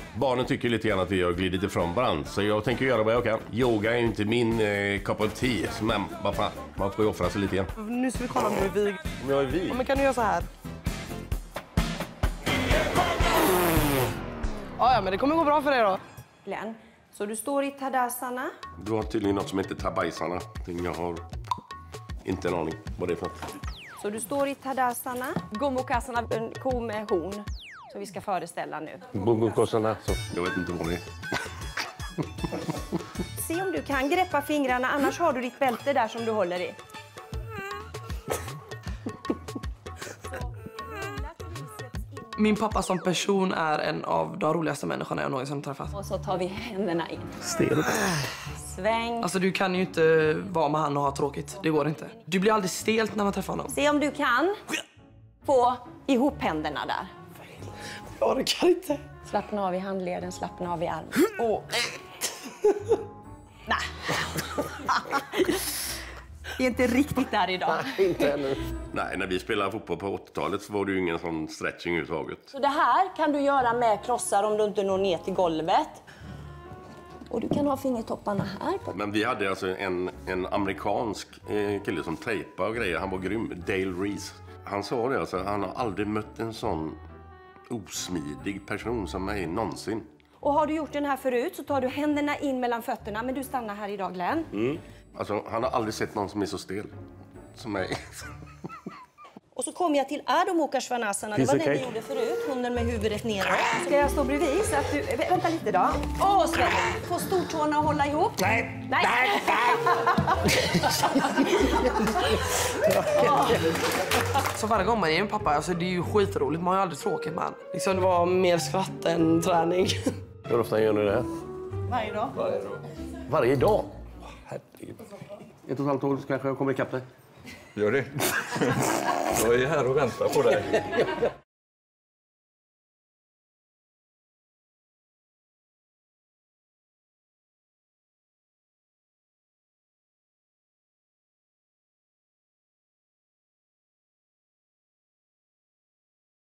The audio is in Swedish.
Barnen tycker lite grann att vi har glidit ifrån varandra, så jag tänker göra vad jag kan. Yoga är inte min cup of tea, men vad fan, man får ju offra sig lite grann. Nu ska vi kolla om du är vig. Om jag är vig? Ja, men kan du göra så här? Ja, men det kommer gå bra för dig då. Glenn, så du står i Tadasana. Du har tydligen något som heter Tabaisana. Jag har inte en aning vad det är för något. Så du står i Tadasana. Gomukhasana, en ko med horn. Så vi ska föreställa nu. Gomukhasana, så jag vet inte vad det är. Se om du kan greppa fingrarna, annars har du ditt bälte där som du håller i. Min pappa som person är en av de roligaste människorna jag någonsin träffat. Och så tar vi händerna in. Stel. Sväng. Alltså du kan ju inte vara med han och ha tråkigt. Det går inte. Du blir aldrig stelt när man träffar honom. Se om du kan få ihop händerna där. Jag orkar inte. Slappna av i handleden, slappna av i armen. Åh. Nej. Det är inte riktigt där idag. Inte ännu. Nej, när vi spelade fotboll på 80-talet så var det ju ingen sån stretching överhuvudtaget. Så det här kan du göra med klossar om du inte når ner till golvet. Och du kan ha fingertopparna här. Men vi hade alltså en amerikansk kille som tejpade och grejer. Han var grym. Dale Reese. Han sa det alltså, han har aldrig mött en sån osmidig person som mig någonsin. Och har du gjort den här förut så tar du händerna in mellan fötterna. Men du stannar här idag, Glenn. Mm. Alltså, han har aldrig sett någon som är så stel som mig. Och så kom jag till Adho Mukha Svanasana. Det var den vi gjorde förut. Hunden med huvudet neråt. Ska jag stå bredvid så att du... Vänta lite då. Åh, Sven! Få stortårna att hålla ihop. Nej. Nej. Så varje gång man ger en pappa, alltså det är ju skitroligt. Man har ju aldrig tråkigt med han. Liksom det var mer skratt än träning. Hur ofta gör ni det här? Varje dag. Varje dag? Herregud. 1,5 år kanske jag kommer ikapp dig. Gör det. Jag är här och väntar på dig.